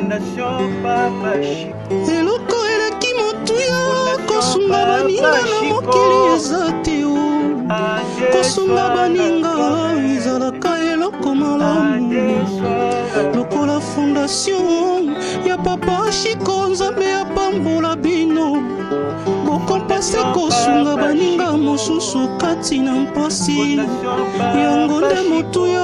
Fondation Papa Chico. Eloko eleki motuya kosunga baninga na mokili eza te o. Kosunga baninga ezalaka eloko malamu. Lokola fondation ya Papa Chico Nzambe apambola bino. Bokompase kosunga baninga mosusu kati na mpasi. Yango nde motuya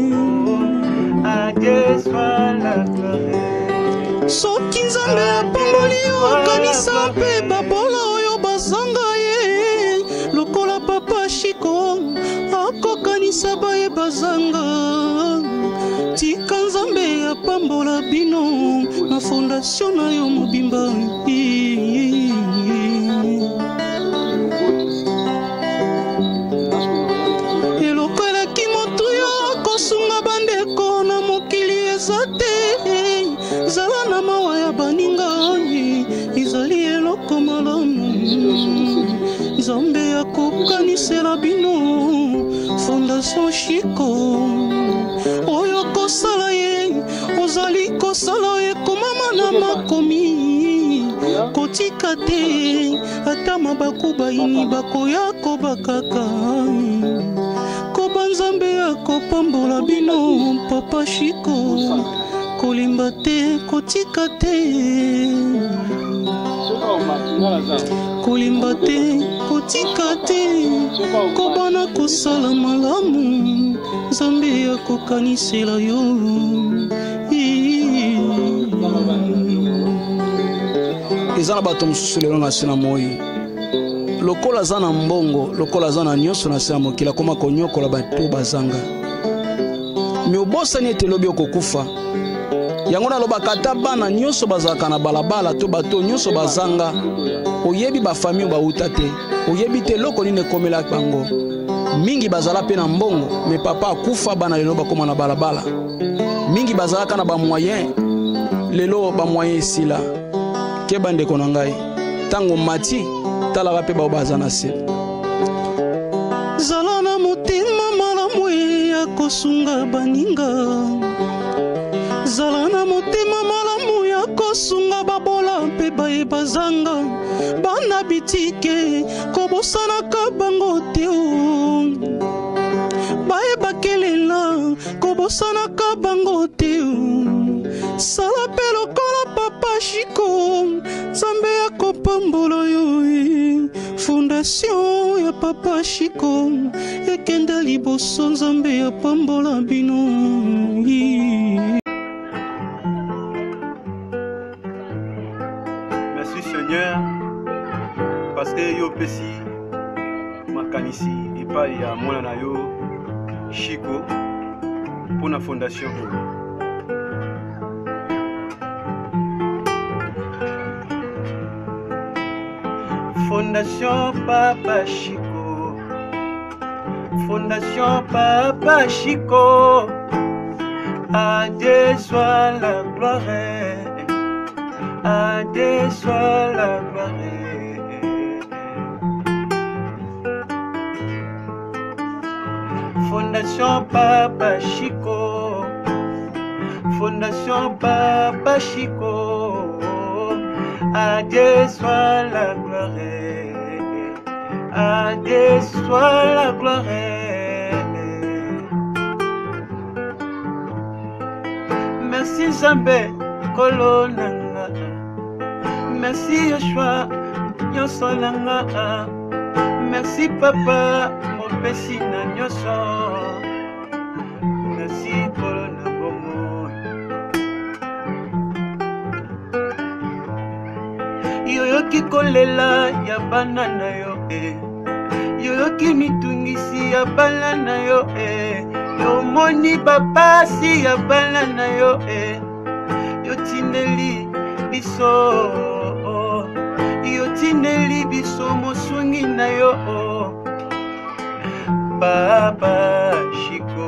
soki Nzambe apamboli yo kanisa mpe babola oyo bazanga ye. Lokola Papa Chico akokanisa baye bazanga. Tika Nzambe apambola bino na fondation na yo mobimba. Eloko eleki motuya kosunga bandeko na mokili eza te. Zala na mawa ya baninga izali eloko malamu. Nzambe akokanisela bino Fondation Chico oyo kosala ye ozali kosala ye komama na makomi. Kotika te ata mabaku baini bakoya kobakaka. Koba Nzambe akopambola bino Papa Chico. Kolimba te kotika te. Kolimba te kotika te. Kobana kosala malamu. Nzambe akokanisela yo. Eza na bato mosusu lelo na se na moi. Lokola aza na mbongo, lokola aza na nyonso na se ya mokili akoma konyokola bato bazanga. Me obosani ete lobi okokufa. Yango nalobaka ata bana nyonso bazalaka na balabala to bato nyonso bazanga. Oyebi bafamille bauta te. Oyebi te loko nini ekomela bango. Mingi bazala pe na mbongo, me papa akufa bana lelo bakoma na balabala. Mingi bazalaka na ba moyen, lelo ba moyen esila. Ke bandeko na ngai tango mati talaka pe baza na se. Zala na motema malamu ya kosunga baninga. Zala na motema malamu ya kosunga babola mpe baye bazanga. Bana bitike kobosanaka bango te o. Baye bakelela kobosanaka bango te o. Sala pe lokola Papa Chico Nzambe akopambola yo. Fondation ya Papa Chico ekenda liboso Nzambe apambola bino. Merci Seigneur parce que yo pesi makanisi epai ya mwana na yo Chico pour la fondation. Fondation Papa Chico, Fondation Papa Chico, à Dieu soit la gloire, à Dieu soit la gloire. Fondation Papa Chico, Fondation Papa Chico, à Dieu soit la gloire, à Dieu soit la gloire. Merci Nzambe kolonanga, merci Yoshua nyosolanga, merci Papa mopesi na nyoso, merci kolona bomo. Yoyoki kolela ya bana na yo yoyoki mitungisi ya bana na yo yomoni bapasi ya bana na yo yotineli biso, yotineli biso mosungi na yo Papa Chico,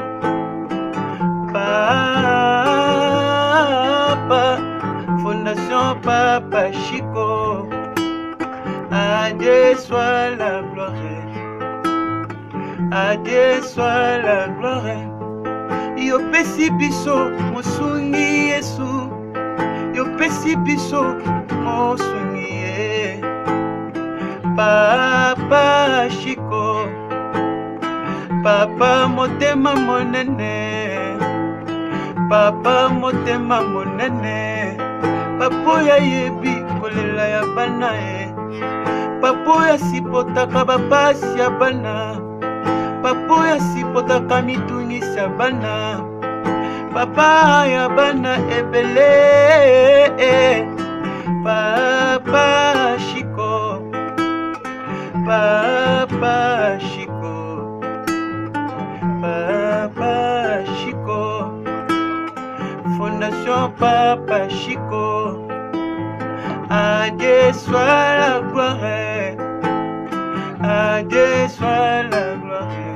Papa Fondation Papa Chico, à Dieu soit la gloire, à Dieu soit la gloire. Yo pesi biso mosungi Yesu, biso mosungi ye. Papa Chico, papa motema monene, papa motema monene. Papo ya yebi kolela ya bana e, papo ya sipotaka bapasi ya bana, papo ya sipotaka mitungisi ya bana, papa ya bana ebele. Papa Chico, Papa Chico, Papa Chico, Fondation Papa Chico. À Dieu soit la gloire, à Dieu soit la gloire.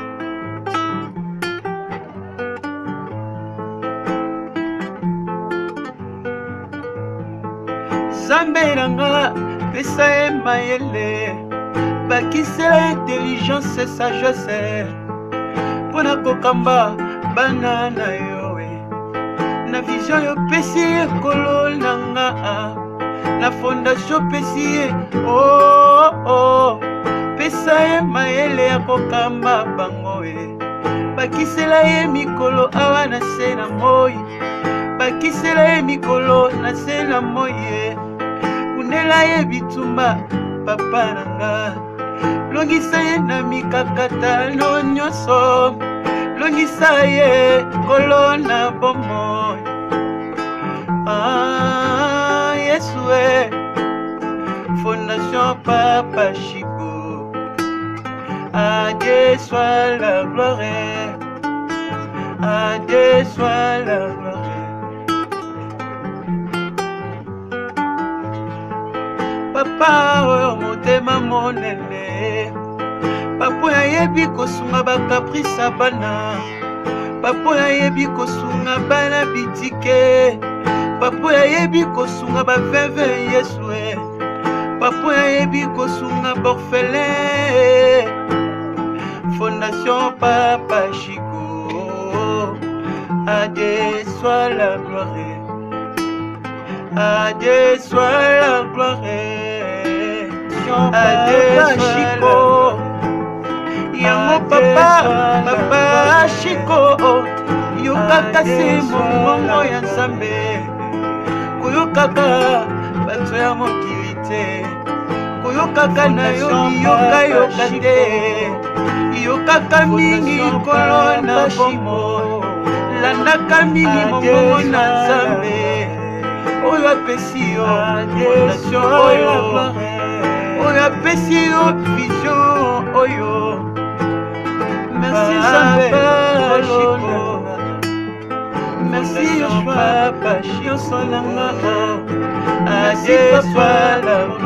Zambelanga pesa e mayele, bakisela intelligence et sagesse, pona kokamba bana na yo e. Na vision yo pesi ekolo nanga, na fondation pesi oh oh, pesa e mayele ya kokamba bango e. Bakisela ye mikolo awa na se na moi, bakisela ye mikolo na se na moi e. Unela ye bitumba papa nanga, longisa ye na mikakata no nyonso, longisa ye kolo na bomo. Ah Yesu e, Fondation Papa Chico. À Dieu soit la gloire, à Dieu soit la gloire. Papa oyo motema monene, papa ya yebi kosunga ba caprice bana, papa ya yebi kosunga bana bitike, papa ya yebi kosunga ba veve Yesue, papa ya yebi kosunga borfelin. Fondation Papa Chico, à Dieu soit la gloire, à Dieu soit la gloire. À Dieu Chico, yango papa, papa Chico, yokaka se mongongo ya Nzambe, koyokaka bato ya mokili te, koyokaka na yo yoka te, yokaka mingi kolo na bomo, landaka mingi mongongo na Nzambe, oyo apesi yo fondation oyo, oyo apesi yo vision oyo. Merci Nzambe Chico, merci Papa Chico solanga, à Dieu soit la